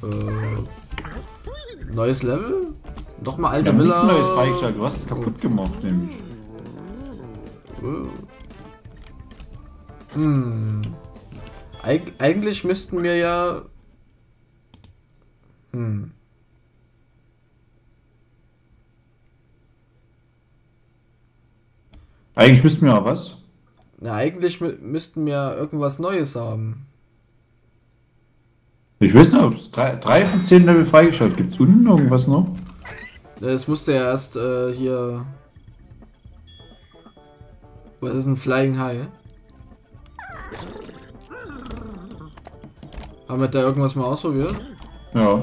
Neues Level? Nochmal alte Ja, nichts Villa. Neues freigeschaltet, du hast es kaputt gemacht, nämlich. Eigentlich müssten wir ja... Eigentlich müssten wir ja was. Na, eigentlich müssten wir irgendwas Neues haben. Ich weiß nicht, ob es 3 von 10 Level freigeschaltet gibt. Es unten irgendwas noch? Das musste ja erst hier... Was ist ein Flying High? Haben wir da irgendwas mal ausprobiert? Ja.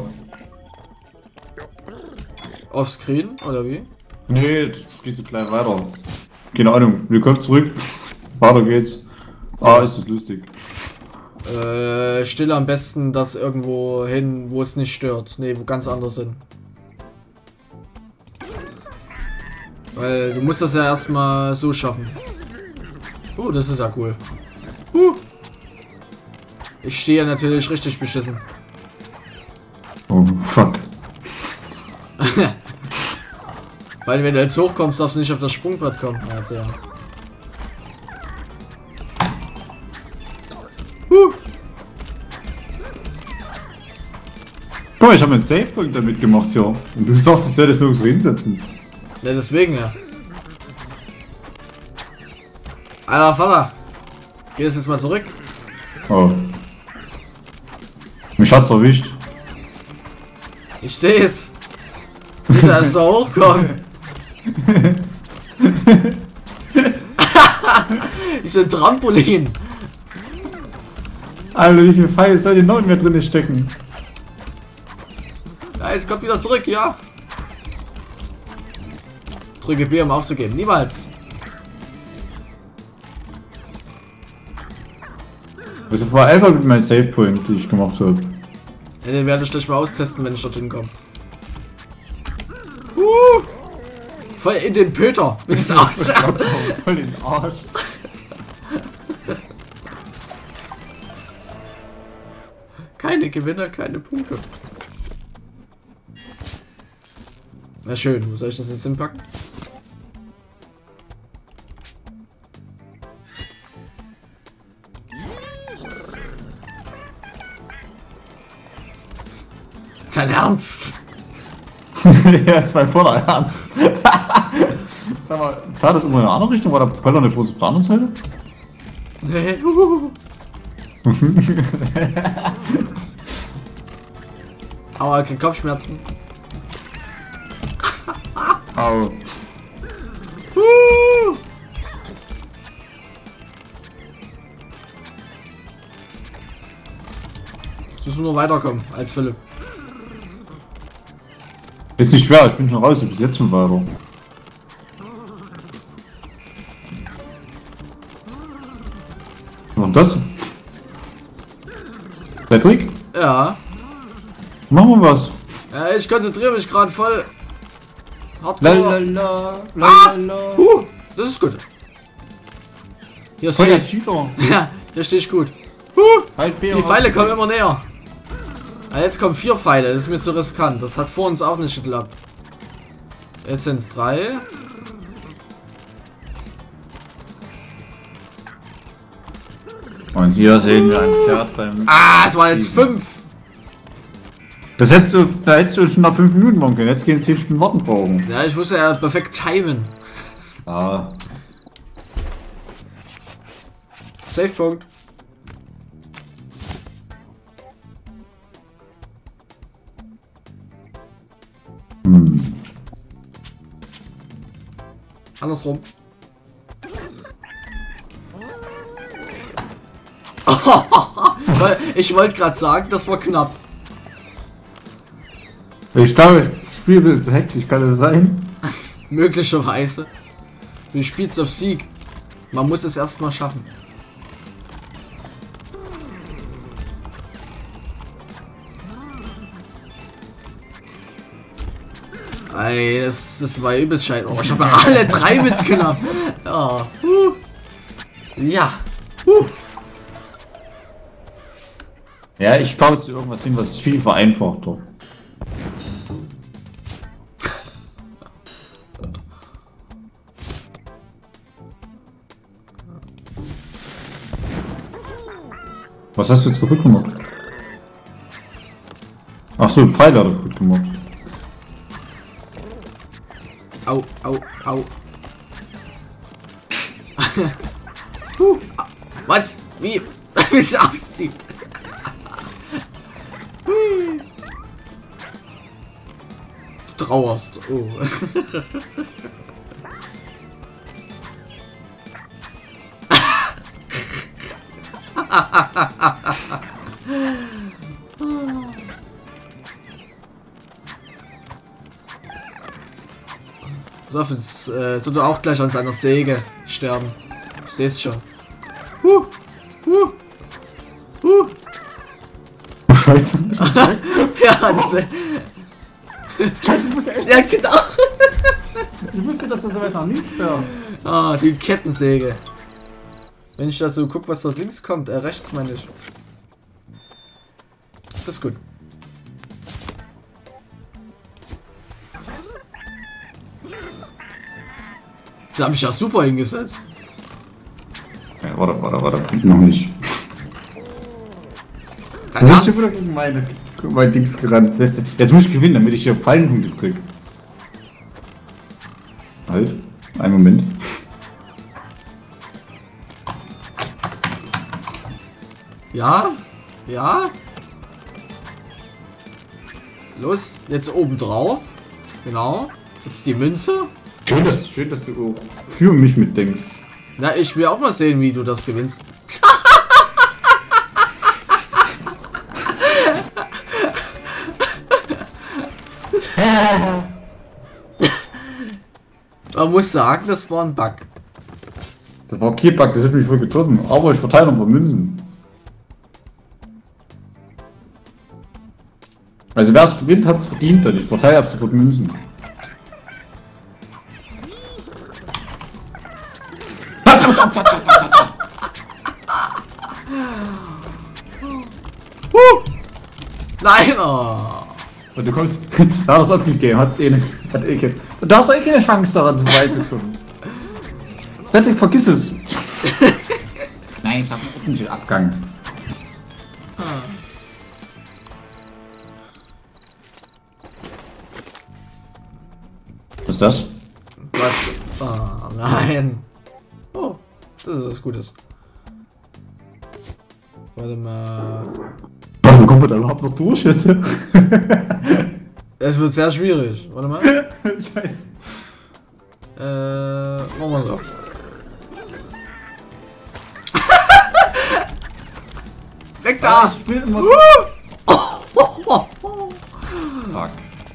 Offscreen oder wie? Nee, das geht so klein weiter. Keine Ahnung, willkommen zurück. Weiter geht's. Ah, ist das lustig. Stille am besten das irgendwo hin, wo es nicht stört. Ne, wo ganz anders sind. Weil du musst das ja erstmal so schaffen. Das ist ja cool. Ich stehe ja natürlich richtig beschissen. Oh, fuck. Weil wenn du jetzt hochkommst, darfst du nicht auf das Sprungbrett kommen. Also, ja. Guck mal, ich habe einen Save-Punkt damit gemacht hier. Und du sagst, ich soll das nirgendwo hinsetzen. Ja, deswegen ja. Alter Vater. Geh jetzt mal zurück. Oh. Mich hat's erwischt. Ich sehe es. Du musst erst da hochkommen. Ist ein Trampolin. Alter, wie viel Pfeile soll denn noch in mir drin stecken? Ja, jetzt kommt wieder zurück, ja. Drücke B, um aufzugeben. Niemals. Das war einfach mit meinem Save Point, die ich gemacht habe. Ja, den werde ich gleich mal austesten, wenn ich dorthin komme. Voll in den Pöter. Wenn ich es ausschaue. Voll in den Arsch. Keine Gewinner, keine Punkte. Na schön, wo soll ich das jetzt hinpacken? Dein Ernst? Ja, ist mein voller Ernst. Sag mal, fährt das immer in eine andere Richtung? War der Propeller nicht vor uns auf der anderen Seite? Nee. Aua, kein Kopfschmerzen. Au. Jetzt müssen wir nur weiterkommen als Philipp. Ist nicht schwer, ich bin schon raus, ich bin jetzt schon weiter. Und das? Patrick? Ja. Machen wir was. Ja, ich konzentriere mich gerade voll. Hardcore. Lalala, lalala. Das ist gut. Hier Voll der stehe ich. Cheater. Ja, hier stehe ich gut. Halt B Die Pfeile kommen immer näher. Ah, jetzt kommen 4 Pfeile, das ist mir zu riskant. Das hat vor uns auch nicht geklappt. Jetzt sind es 3. Und hier sehen wir ein Pferd beim... Es waren jetzt 5. Das hättest du, da hättest du schon nach 5 Minuten machen können. Jetzt gehen 10 Stunden warten brauchen. Ja, ich musste ja perfekt timen. Ah. Safe-Punkt. Andersrum. Ich wollte gerade sagen, das war knapp. Ich glaube, das Spiel wird zu hektisch, kann es sein? Möglicherweise. Du spielst auf Sieg. Man muss es erstmal schaffen. Ey, das war übelst scheiße. Oh, ich habe alle 3 mitgenommen. Ja. Ja. Ja, ich baue jetzt irgendwas hin, was viel vereinfachter. Was hast du jetzt kaputt gemacht? Ach so, Pfeile hat er kaputt gemacht. Au, au, au. Was? Wie? Wie es aussieht? Du trauerst. Oh. So, jetzt tut er auch gleich an seiner Säge sterben. Ich sehe es schon. Scheiße. Ja, das wär... Scheiße, ich wusste echt. Ja, genau. Ich wusste, dass das so weit nach links wäre. Ah, die Kettensäge. Wenn ich da so gucke, was dort links kommt, rechts meine ich. Das ist gut. Das habe ich ja super hingesetzt. Ja, warte. Noch nicht. Dein Du bist schon Ernst? wieder gegen mein Dings gerannt. Jetzt muss ich gewinnen, damit ich hier Pfeilenpunkte kriege. Halt. Einen Moment. Ja? Ja? Los, jetzt oben drauf. Genau. Jetzt die Münze. Schön, dass du auch für mich mitdenkst. Na, ich will auch mal sehen, wie du das gewinnst. Man muss sagen, das war ein Bug. Das war kein Bug, das hat mich voll getroffen. Aber ich verteile noch ein paar Münzen. Also wer es gewinnt, hat es verdient dann. Ich verteile ab sofort Münzen. Nein! Oh. Und du kommst. Da hat es aufgegeben, hat eh nicht. Da hast du eh keine Chance daran zu weit zu kommen. Cedric, vergiss es! Nein, ich hab einen ordentlichen Abgang. Was ist das? Was? Oh, nein. Oh, das ist was Gutes. Warte mal. Warum kommen wir da überhaupt noch durch jetzt? Es wird sehr schwierig. Warte mal. Scheiße. Machen wir so. Weg da! Ich will immer. Fuck.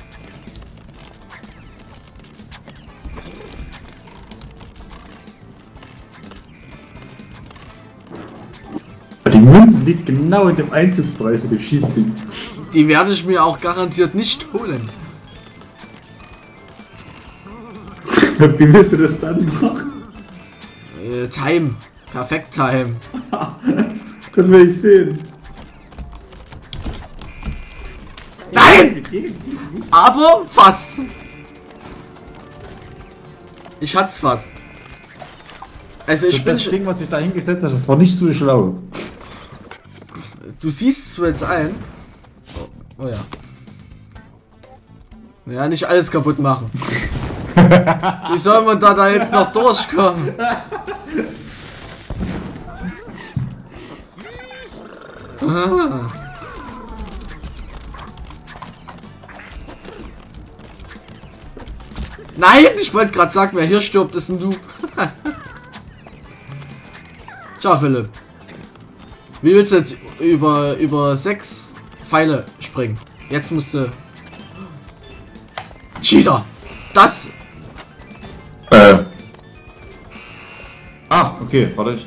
Die Münze liegt genau in dem Einzugsbereich mit dem Schießding. Die werde ich mir auch garantiert nicht holen. Wie willst du das dann machen? Time. Perfekt Time. Können wir nicht sehen. Nein! Aber fast. Ich hat's fast. Also ich bin Das Ding, was ich da hingesetzt habe, das war nicht so schlau. Du siehst es jetzt ein. Oh ja. Ja, nicht alles kaputt machen. Wie soll man da jetzt noch durchkommen? Ah. Nein, ich wollte gerade sagen, wer hier stirbt, ist ein Noob. Ciao, Philipp. Wie willst du jetzt über 6 Pfeile springen? Jetzt musst du... Cheater! Das... Ah, okay, warte ich.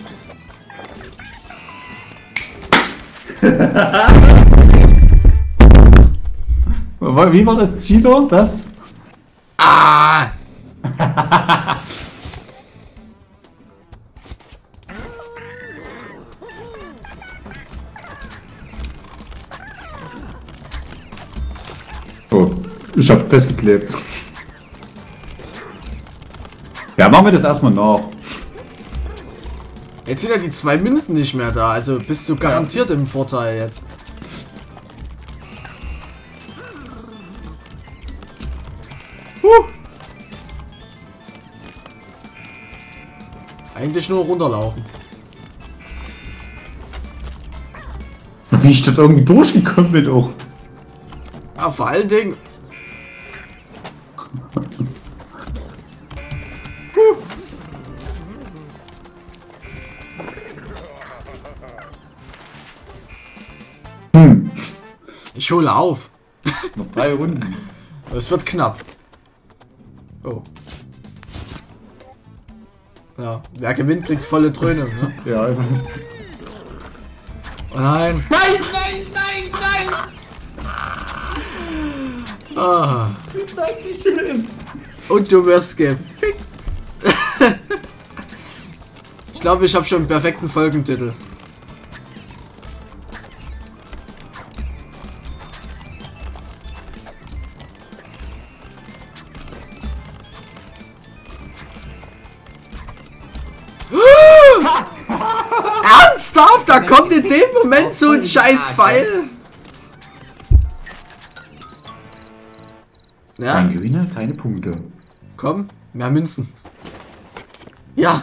Wie war das Cheater? Das? Ah! Ich hab festgeklebt. Ja, machen wir das erstmal noch. Jetzt sind ja die 2 Münzen nicht mehr da, also bist du garantiert im Vorteil jetzt. Eigentlich nur runterlaufen. Wie ich dort irgendwie durchgekommen bin auch. Ja, vor allen Dingen. Ich hole auf. Noch 3 Runden. Es wird knapp. Oh. Ja, wer gewinnt, kriegt volle Dröhnung, ne? Ja, Oh nein! nein, nein, nein, nein! Ah. Wie zeigt nicht gelesen? Und du wirst gefickt! Ich glaube, ich habe schon einen perfekten Folgentitel. Ernsthaft? Da kommt in dem Moment so ein scheiß Pfeil? Ja, Kein Gewinner, keine Punkte. komm, mehr Münzen. Ja.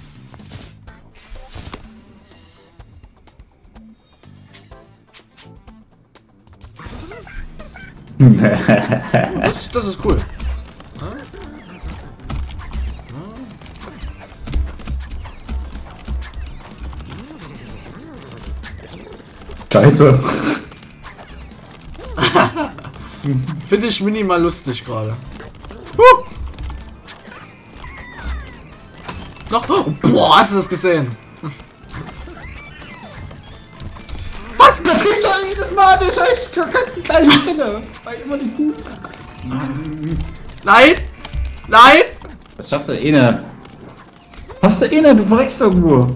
Das ist cool. Scheiße. Finde ich minimal lustig gerade. Noch. Oh, boah, hast du das gesehen? Was? Das kriegst du jedes Mal, das heißt, ich gleiche Stelle. Bei immer diesen. Nein! Nein! Das schafft der eine. Schaffst du eine, du verreckst irgendwo.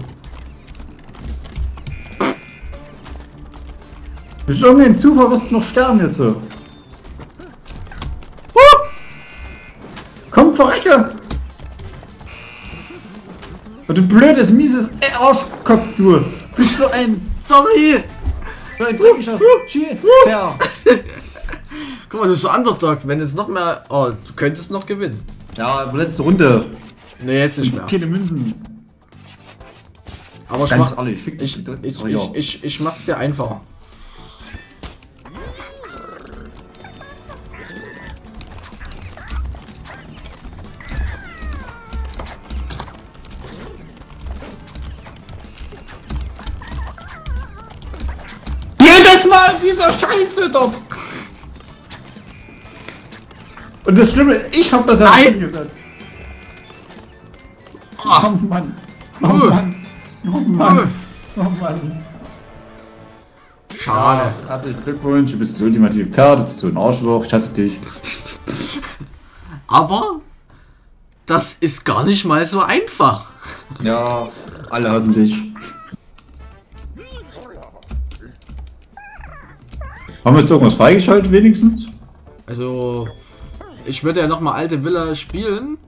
Durch irgendeinen Zufall wirst du noch sterben jetzt so. Komm, verrecke! Du blödes, mieses Arschkopf, du! Bist du ein... Sorry! So ein dreckiger Cheater! Guck mal, du bist so Underdog. Wenn jetzt noch mehr. Oh, du könntest noch gewinnen. Ja, letzte Runde. Ne, jetzt nicht mehr. Keine Münzen. Aber Ganz ehrlich, fick dich. ich mach's dir einfacher. Jedes Mal dieser Scheiße dort! Und das Schlimme ist, ich hab das ja eingesetzt. Oh Mann. Oh Mann. Oh Mann. Oh Mann. Schade. Ja, herzlichen Glückwunsch, du bist so ultimative Pferd, du bist so ein Arschloch, ich hasse dich. Aber das ist gar nicht mal so einfach. Ja, alle hassen dich. Haben wir jetzt irgendwas freigeschaltet wenigstens? Also, ich würde ja noch mal alte Villa spielen.